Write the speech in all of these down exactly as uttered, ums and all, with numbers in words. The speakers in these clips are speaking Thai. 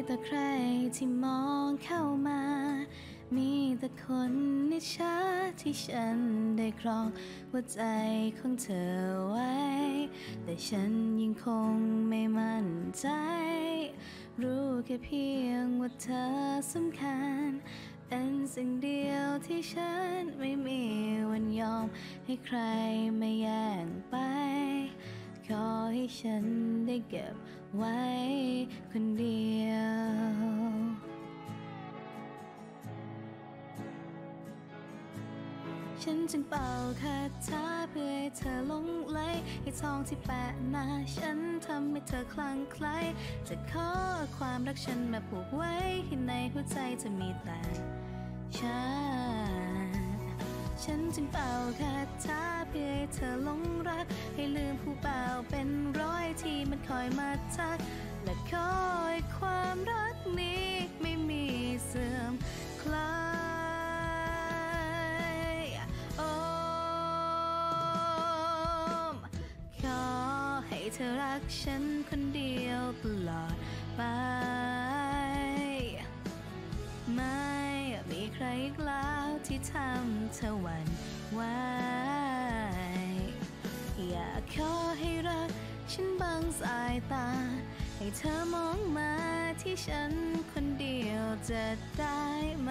แต่ใครที่มองเข้ามามีแต่คนนิจฉาที่ฉันได้ครองหัวใจของเธอไว้แต่ฉันยังคงไม่มั่นใจรู้แค่เพียงว่าเธอสำคัญเป็นสิ่งเดียวที่ฉันไม่มีวันยอมให้ใครมาแย่งไปขอให้ฉันได้เก็บไว้คนเดียวฉันจึงเป่าคาถาเพื่อให้เธอหลงไหลให้ทองที่แปะหน้าฉันทำให้เธอคลั่งไคล้จะขอความรักฉันมาผูกไว้ให้ในหัวใจจะมีแต่ฉันฉันจึงเป่าคาถาเพื่อให้เธอหลงรักให้ลืมผู้เป่าเป็นร้อยที่มันคอยมาทักและคอยความรักนี้ไม่มีเสื่อมคลายโอ้ขอให้เธอรักฉันคนเดียวตลอดไปไม่มีใครอีกแล้วที่ทำเธอหวั่นไหวอยากขอให้รักฉันบังสายตาให้เธอมองมาที่ฉันคนเดียวจะได้ไหม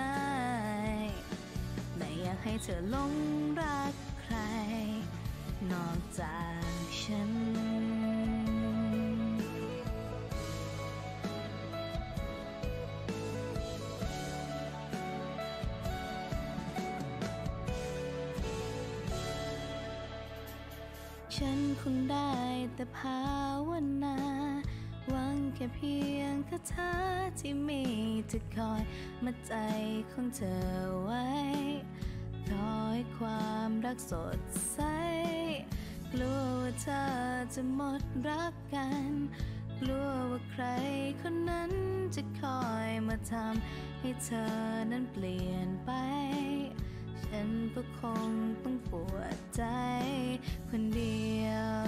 ไม่อยากให้เธอหลงรักใครนอกจากฉันฉันคงได้แต่ภาวนาหวังแค่เพียงคาถาที่มีจะคอยมัดใจของเธอไว้คอยความรักสดใสกลัวว่าเธอจะหมดรักกันกลัวว่าใครคนนั้นจะคอยมาทำให้เธอนั้นเปลี่ยนไปฉันก็คงต้องปวดใจคนเดียว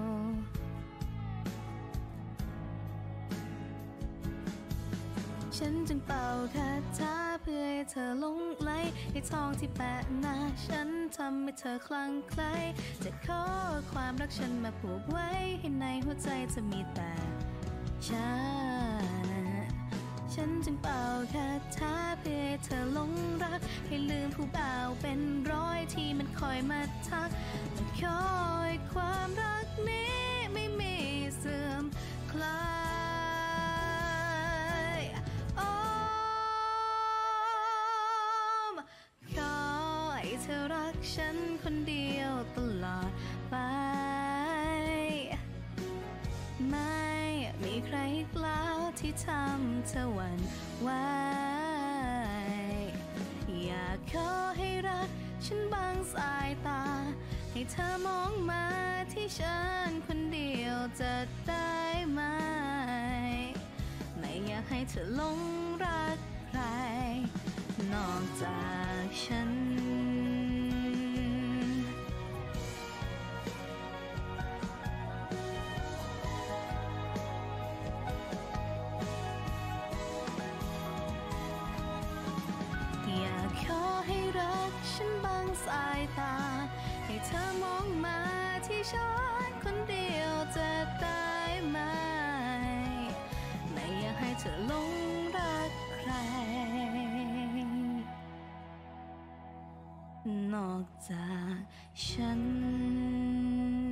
ฉันจึงเป่าคาถาเพื่อให้เธอหลงไหลให้ทองที่แปะหน้าฉันทำให้เธอคลั่งไคล้จะขอความรักฉันมาผูกไว้ให้ในหัวใจจะมีแต่ฉันฉันจึงเป่าคาถาเพื่อให้เธอหลงรักให้ลืมผู้บ่าวเป็นร้อยที่มันคอยมาทักจะคอยความรักนี้ไม่มีเสื่อมคลายโอ้ขอให้เธอรักฉันคนเดียวตลอดไปไม่มีใครอีกแล้วที่ทำเธอหวั่นไหวอยากขอให้รักฉันบังสายตาให้เธอมองมาที่ฉันคนเดียวจะได้ไหมไม่อยากให้เธอหลงรักใครนอกจากฉันอยากขอให้รักฉันบังสายตาให้เธอมองมาที่ฉันคนเดียวจะได้ไหมไม่อยากให้เธอหลงรักใครนอกจากฉัน